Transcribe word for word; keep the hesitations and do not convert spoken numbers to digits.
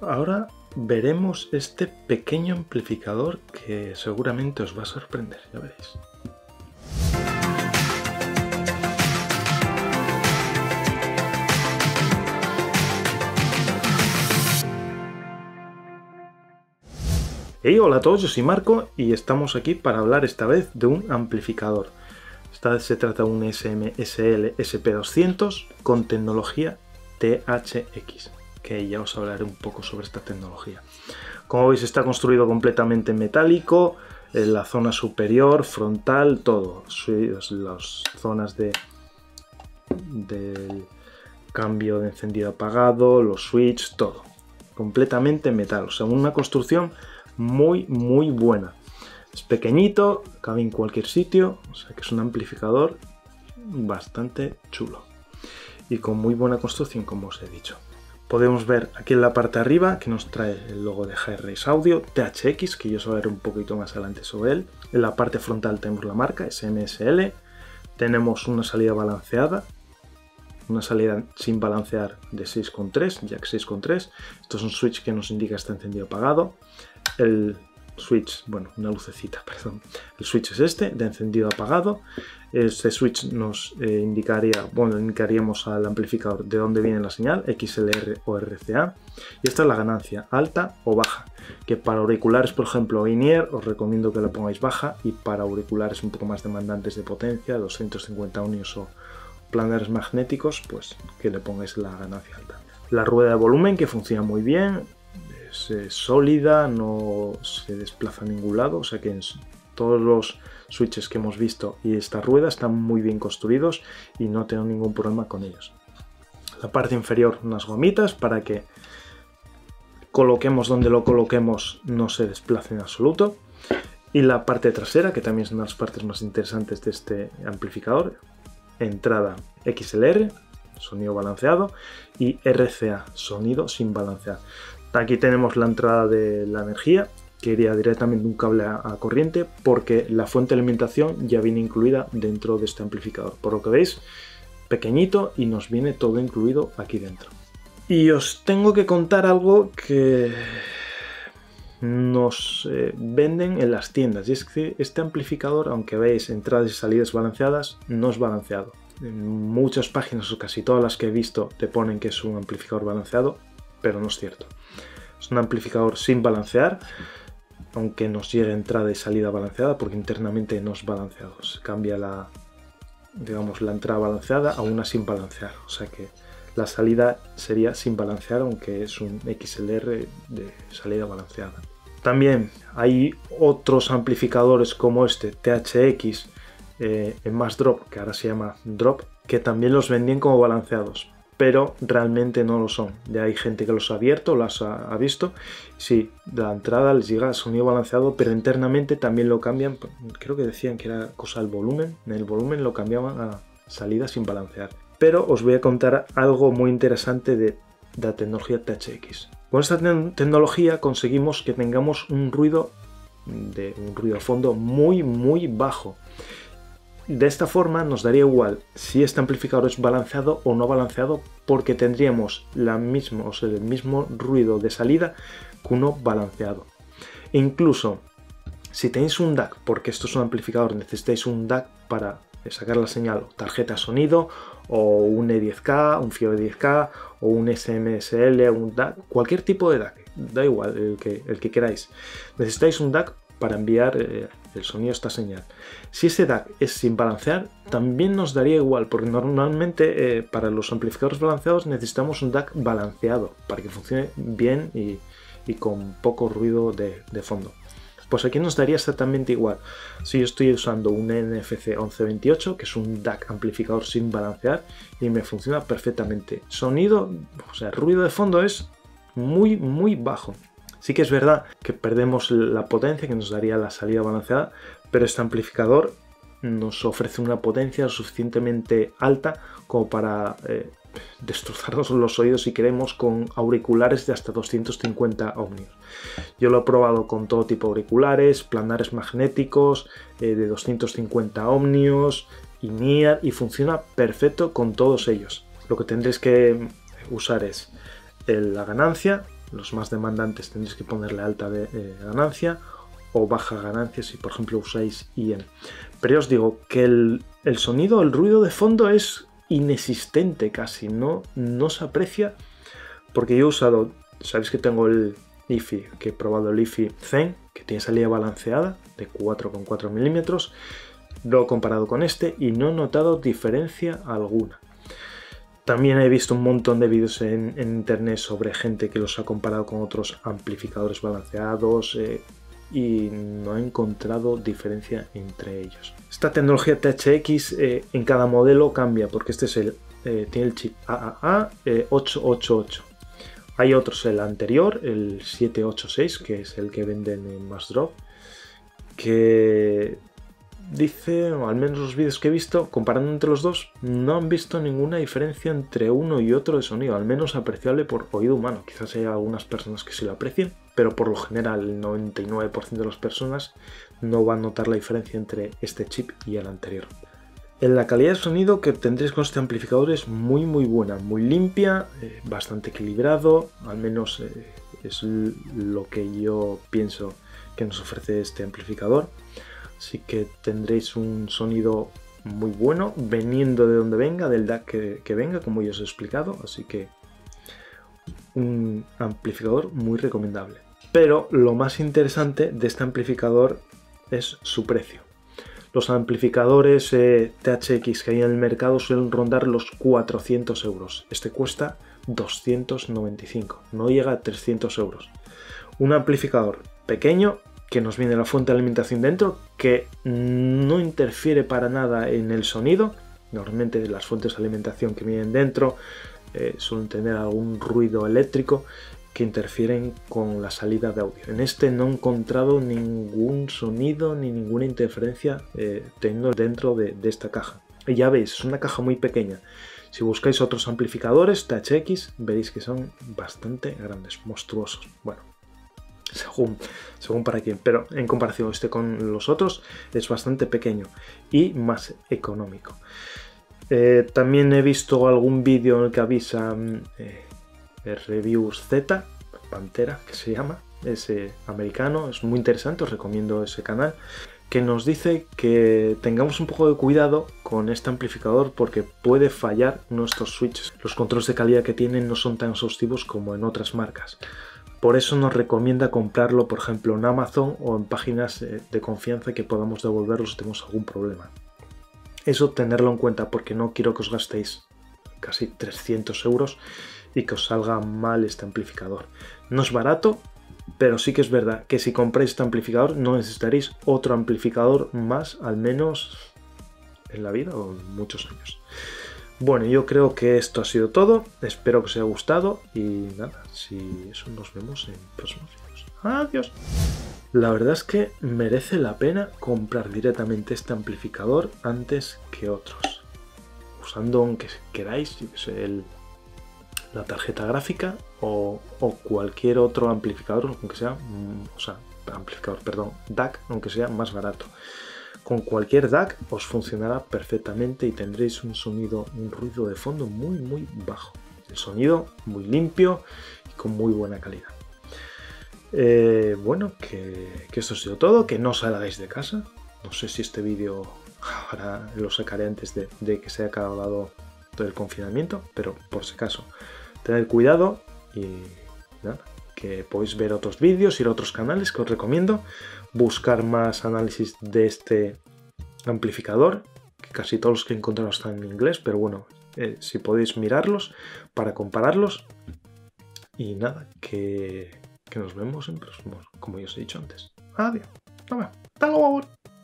Ahora veremos este pequeño amplificador que seguramente os va a sorprender, ya veréis. Hey, hola a todos, yo soy Marco y estamos aquí para hablar esta vez de un amplificador. Esta vez se trata de un S M S L S P doscientos con tecnología T H X, que ya os hablaré un poco sobre esta tecnología. Como veis, está construido completamente en metálico, en la zona superior, frontal, todo, las zonas de del cambio de encendido apagado, los switches, todo, completamente en metal, o sea, una construcción muy muy buena. Es pequeñito, cabe en cualquier sitio, o sea que es un amplificador bastante chulo y con muy buena construcción, como os he dicho. Podemos ver aquí en la parte de arriba que nos trae el logo de Hi-Res Audio T H X, que yo os hablaré un poquito más adelante sobre él. En la parte frontal tenemos la marca S M S L, tenemos una salida balanceada, una salida sin balancear de seis coma tres, jack seis coma tres. Esto es un switch que nos indica está encendido apagado. El switch, bueno, una lucecita, perdón. El switch es este, de encendido apagado. Este switch nos eh, indicaría, bueno, indicaríamos al amplificador de dónde viene la señal, X L R o R C A. Y esta es la ganancia, alta o baja, que para auriculares, por ejemplo, in-ear, os recomiendo que la pongáis baja, y para auriculares un poco más demandantes de potencia, doscientos cincuenta ohmios o planares magnéticos, pues que le pongáis la ganancia alta. La rueda de volumen, que funciona muy bien, es, es sólida, no se desplaza a ningún lado, o sea que en todos los switches que hemos visto y esta rueda están muy bien construidos y no tengo ningún problema con ellos. La parte inferior, unas gomitas para que coloquemos donde lo coloquemos no se desplace en absoluto. Y la parte trasera, que también es una de las partes más interesantes de este amplificador, entrada X L R, sonido balanceado, y R C A, sonido sin balancear. Aquí tenemos la entrada de la energía, que iría directamente un cable a, a corriente, porque la fuente de alimentación ya viene incluida dentro de este amplificador. Por lo que veis, pequeñito y nos viene todo incluido aquí dentro. Y os tengo que contar algo que nos eh, venden en las tiendas, y es que este amplificador, aunque veis entradas y salidas balanceadas, no es balanceado. En muchas páginas, o casi todas las que he visto, te ponen que es un amplificador balanceado, pero no es cierto. Es un amplificador sin balancear, aunque nos llegue entrada y salida balanceada, porque internamente no es balanceado. Se cambia la, digamos, la entrada balanceada a una sin balancear, o sea que la salida sería sin balancear, aunque es un X L R de salida balanceada. También hay otros amplificadores como este T H X eh, en más drop, que ahora se llama drop, que también los vendían como balanceados, pero realmente no lo son. Ya hay gente que los ha abierto, los ha, ha visto. Sí, la entrada les llega sonido balanceado, pero internamente también lo cambian. Creo que decían que era cosa del volumen. En el volumen lo cambiaban a salida sin balancear. Pero os voy a contar algo muy interesante de, de la tecnología T H X. Con esta te tecnología conseguimos que tengamos un ruido de un ruido de fondo muy muy bajo. De esta forma nos daría igual si este amplificador es balanceado o no balanceado, porque tendríamos la misma, o sea, el mismo ruido de salida que uno balanceado. E incluso si tenéis un D A C, porque esto es un amplificador, necesitáis un D A C para sacar la señal, tarjeta sonido, o un E diez K, un F I O diez K, o un S M S L, un D A C, cualquier tipo de D A C, da igual el que, el que queráis. Necesitáis un D A C para enviar eh, el sonido a esta señal. Si ese D A C es sin balancear, también nos daría igual, porque normalmente eh, para los amplificadores balanceados necesitamos un D A C balanceado para que funcione bien y, y con poco ruido de, de fondo. Pues aquí nos daría exactamente igual. Si yo estoy usando un N F C once veintiocho, que es un D A C amplificador sin balancear, y me funciona perfectamente. Sonido, o sea, ruido de fondo es muy muy bajo. Sí que es verdad que perdemos la potencia que nos daría la salida balanceada, pero este amplificador nos ofrece una potencia suficientemente alta como para eh, destrozarnos los oídos si queremos, con auriculares de hasta doscientos cincuenta ohmios. Yo lo he probado con todo tipo de auriculares, planares magnéticos eh, de doscientos cincuenta ohmios, in-ear, y funciona perfecto con todos ellos. Lo que tendréis que usar es la ganancia, los más demandantes tendréis que ponerle alta de, eh, ganancia o baja ganancia si por ejemplo usáis I M. Pero ya os digo que el, el sonido, el ruido de fondo es inexistente casi, no, no se aprecia, porque yo he usado, sabéis que tengo el IFI, que he probado el IFI Zen, que tiene salida balanceada de cuatro coma cuatro milímetros, lo he comparado con este y no he notado diferencia alguna. También he visto un montón de vídeos en, en internet sobre gente que los ha comparado con otros amplificadores balanceados eh, y no he encontrado diferencia entre ellos. Esta tecnología T H X eh, en cada modelo cambia, porque este es el, eh, tiene el chip A A A eh, ochocientos ochenta y ocho. Hay otros, el anterior, el setecientos ochenta y seis, que es el que venden en Massdrop, que dice, o al menos los vídeos que he visto, comparando entre los dos, no han visto ninguna diferencia entre uno y otro de sonido, al menos apreciable por oído humano. Quizás haya algunas personas que sí lo aprecien, pero por lo general el noventa y nueve por ciento de las personas no van a notar la diferencia entre este chip y el anterior. En la calidad de sonido que tendréis con este amplificador es muy muy buena, muy limpia, eh, bastante equilibrado, al menos eh, es lo que yo pienso que nos ofrece este amplificador. Así que tendréis un sonido muy bueno, veniendo de donde venga, del D A C que, que venga, como ya os he explicado. Así que un amplificador muy recomendable. Pero lo más interesante de este amplificador es su precio. Los amplificadores eh, T H X que hay en el mercado suelen rondar los cuatrocientos euros. Este cuesta doscientos noventa y cinco, no llega a trescientos euros. Un amplificador pequeño que nos viene la fuente de alimentación dentro, que no interfiere para nada en el sonido. Normalmente las fuentes de alimentación que vienen dentro eh, suelen tener algún ruido eléctrico que interfieren con la salida de audio. En este no he encontrado ningún sonido ni ninguna interferencia eh, teniendo dentro de, de esta caja. Y ya veis, es una caja muy pequeña. Si buscáis otros amplificadores T H X, veréis que son bastante grandes, monstruosos. Bueno, según, según para quién, pero en comparación este con los otros es bastante pequeño y más económico. Eh, también he visto algún vídeo en el que avisa eh, Reviews Z, Pantera que se llama, es eh, americano, es muy interesante, os recomiendo ese canal, que nos dice que tengamos un poco de cuidado con este amplificador porque puede fallar nuestros switches. Los controles de calidad que tienen no son tan exhaustivos como en otras marcas. Por eso nos recomienda comprarlo, por ejemplo, en Amazon o en páginas de confianza que podamos devolverlo si tenemos algún problema. Eso tenerlo en cuenta porque no quiero que os gastéis casi trescientos euros y que os salga mal este amplificador. No es barato, pero sí que es verdad que si compráis este amplificador no necesitaréis otro amplificador más, al menos en la vida o en muchos años. Bueno, yo creo que esto ha sido todo, espero que os haya gustado y nada, si eso nos vemos en próximos vídeos. Adiós. La verdad es que merece la pena comprar directamente este amplificador antes que otros, usando, aunque queráis, yo que sé, el, la tarjeta gráfica o, o cualquier otro amplificador, aunque sea, o sea, amplificador, perdón, D A C, aunque sea más barato. Con cualquier D A C os funcionará perfectamente y tendréis un sonido, un ruido de fondo muy muy bajo. El sonido muy limpio y con muy buena calidad. Eh, bueno, que, que esto ha sido todo, que no salgáis de casa. No sé si este vídeo ahora lo sacaré antes de, de que se haya acabado todo el confinamiento, pero por si acaso, tened cuidado y nada, que podéis ver otros vídeos, ir a otros canales que os recomiendo, buscar más análisis de este amplificador, que casi todos los que he encontrado están en inglés, pero bueno, eh, si podéis mirarlos para compararlos. Y nada, que, que nos vemos en próximos, como ya os he dicho antes. Adiós. Hasta luego.